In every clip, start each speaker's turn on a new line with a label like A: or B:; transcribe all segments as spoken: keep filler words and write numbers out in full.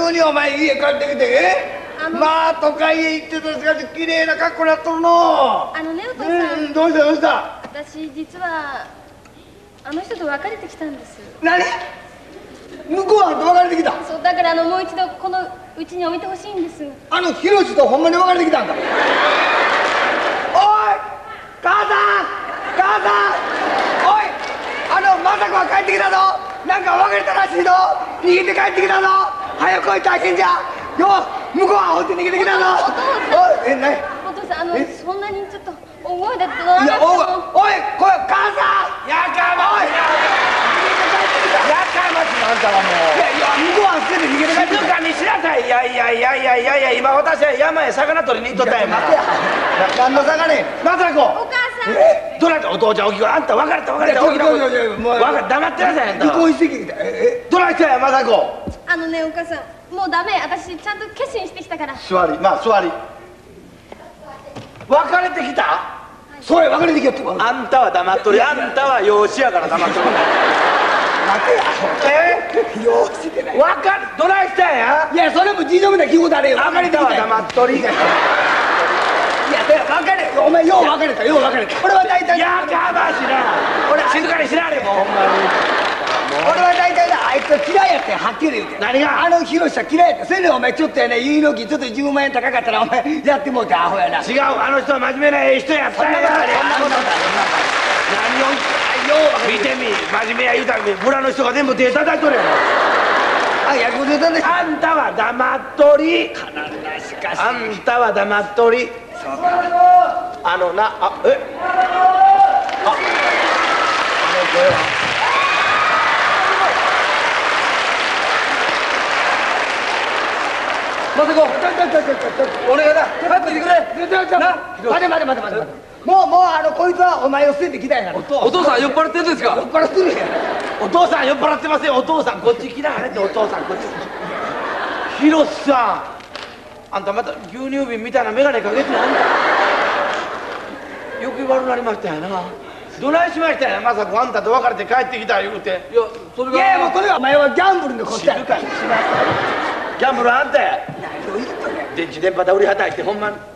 A: 急にお前家帰ってきて、えまあ都会へ行ってたしかし綺麗な格好なっとるの。
B: あのねお父さん、
A: どうしたどうした。
B: 私実はあの人と別れてきたんです。
A: 何？向こうは別れてきた。
B: そうだからあのもう一度このうちに置いてほしいんです。
A: あのヒロシとほんまに別れてきたんだ。おい母さん母さん、おいあの雅子は帰ってきたぞ。なんか別れたらしいぞ。逃げて帰ってきたぞ。早く来い大変じゃ。よ向こうは追って逃げてきたぞ。おいえ何？
B: お父さんあのそんなにちょっと大声だって言わなくても。
A: おいこれ母さんやかましい。やかましい。あんたはもう。いやいや向こうは捨てて逃げて帰ってきた。静かにしなさい。いやいやいやいやいやいや今私は山へ魚取りに行っとったんや。待てや。何の魚や。雅子。
B: お母さん。
A: え？どないだお父ちゃん大きくあんた別れた別れた大きな声。分かる黙ってなさいあんた。離婚してきた。ええどないしたんや雅子。
B: あのねお母さんもうダメ。私ちゃんと決心してきたから。
A: 座りまあ座り。別れてきた？それ別れてきたって。あんたは黙っとる。あんたは養子やから黙っとる。待てや。え？養子でない。分かる。どないしたんや？いやそれも事情みたいな聞くことあれよ。別れてきた。黙っとり。いや別れお前よう別れたよう別れた。これは大体。やかましな。俺静かにしなれもうほんまに。俺は大体なあいつ嫌いやってはっきり言うて。何が？あのヒロシは嫌いやって。それでお前ちょっとやね結納金ちょっとじゅうまんえん高かったらお前やってもうてアホやな。違うあの人は真面目なええ人やったんや。そんなこと何を言ってよう見てみ真面目や言うたら村の人が全部手叩いとるやろ。あやくでたんであんたは黙っとり。体しかしあんたは黙っとり。そうかあのなあえああの声はまさこ、お願いだ、待っててくれ。待て待て待て待て待て。もうもうあのこいつはお前を捨ててきたんやから。お父さん酔っ払ってるんですか？酔っ払ってるやん。お父さん酔っ払ってません。お父さんこっち来なはれってお父さんこっち。ヒロシさん、あんたまた牛乳瓶みたいな眼鏡かけてあんた。よく悪なりましたやな。どないしましたやな。まさかあんたと別れて帰ってきた言うて。いやそれが。いやもうそれはお前はギャンブルのことや。静かにしなさい。ギャンブルあんたや。電池電波で売りはたいてほんまに。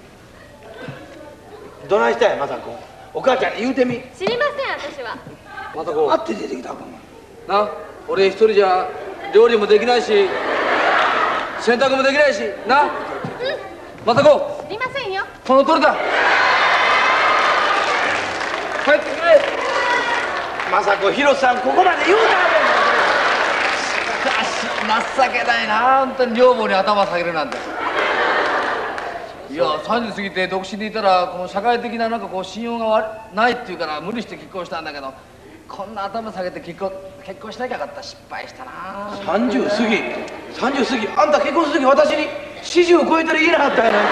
A: どないしたんやまさこ。お母ちゃんに言うてみ。
B: 知りません私は。
C: まさこ
A: 会って出てきたかも
C: な。俺一人じゃ料理もできないし洗濯もできないしな。うんまさこ
B: 知りませんよ。
C: その通りだ。帰ってくれ。
A: まさこヒロさんここまで言うな。
C: 情けないな本当に女房に頭下げるなんて。いやさんじゅう過ぎて独身でいたらこの社会的ななんかこう信用がないっていうから無理して結婚したんだけどこんな頭下げて結婚結婚しなきゃよかった。失敗したな。
A: さんじゅう過ぎさんじゅう過ぎあんた結婚する時私によんじゅう超えてる言えなかったやなんか。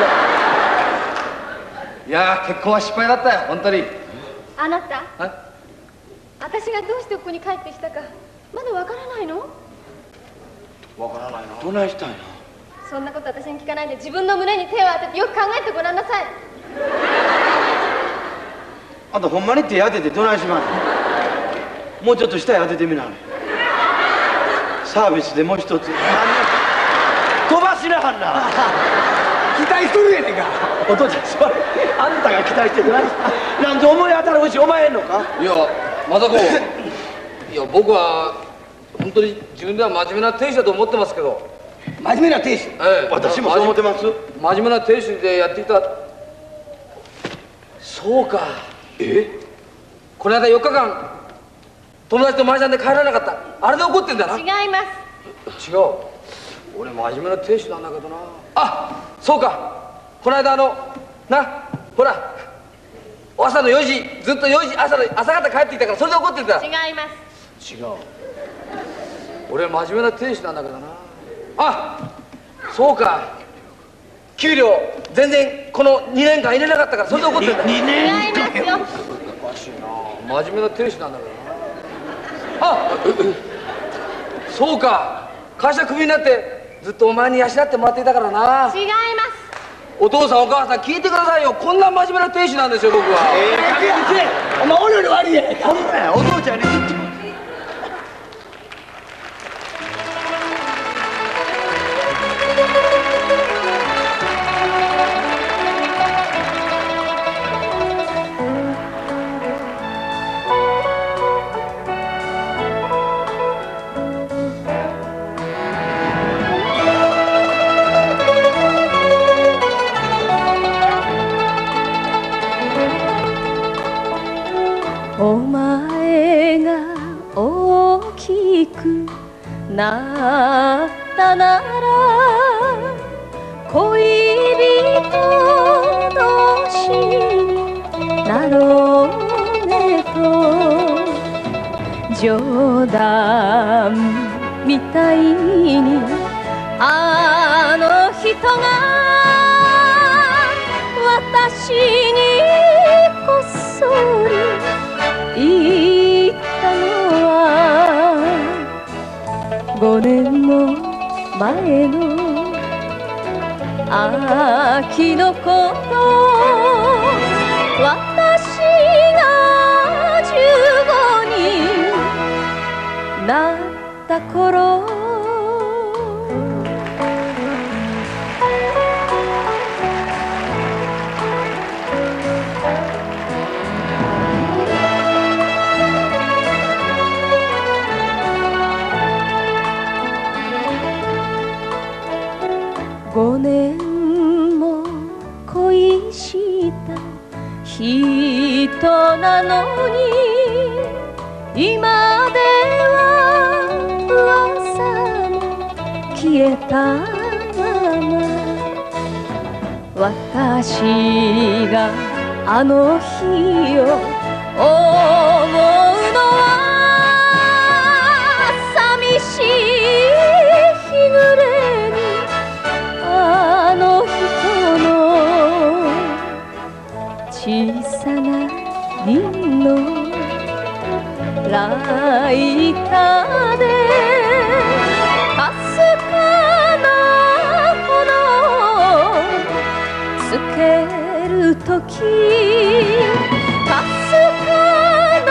C: いや結婚は失敗だったよ本当に。
B: あなた私がどうしてここに帰ってきたかまだわからないの？
A: わからないな。どないしたんや。
B: そんなこと私に聞かないで自分の胸に手を当ててよく考えてごらんなさい。
A: あんたほんまに手当ててどないします？もうちょっと下へ当ててみな。サービスでもう一つ飛ばしなはんな。期待しとるやねんか。お父ちゃん座れ。あんたが期待してる。なんで思い当たる節お前へんのか。
C: いやまさこいや僕は本当に自分では真面目な亭主だと思ってますけど。
A: 真面目な亭主？ええ私もそう思ってます。
C: 真面目な亭主でやっていた。そうか。えこの間よっかかん友達と麻雀で帰らなかったあれで怒ってんだな。
B: 違います。
C: 違う俺真面目な亭主なんだけどな。あそうかこの間あのなほら朝のよじずっとよじ朝の朝方帰ってきたからそれで怒ってんだ。
B: 違います。
C: 違う俺真面目な亭主なんだけどな。あそうか給料全然このにねんかん入れなかったからそれで怒ってるんだ。
B: にねんかん違いますよ。
C: おかしいな真面目な亭主なんだけどな。あそうか会社クビになってずっとお前に養ってもらっていたからな。
B: 違います。
C: お父さんお母さん聞いてくださいよ。こんな真面目な亭主なんですよ僕は。
A: ええ加減にせえ。お前俺より悪いやないか。ほんまやお父ちゃんにずっと。
B: さなら恋人同士になろうねと冗談みたいにあの人が私にこっそり言ったのはごねんも前の秋のこと私がじゅうごになった頃ごねんも恋した人なのに今では噂も消えたまま私があの日を思うのは寂しい日暮れにあの人の小さな銀のライターでかすかな炎つけるときかすかな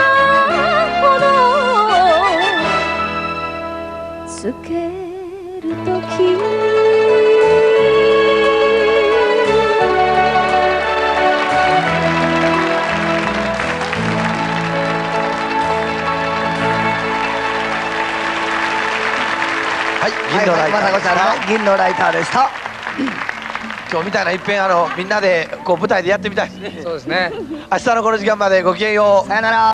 B: 炎つけるとき
D: 銀のライターでした。
A: 銀のライターでした。
D: 今日みたいないっぺんあのみんなでこう舞台でやってみたいですね。
C: そうですね。
D: 明日のこの時間までごきげんよう。
A: さよなら。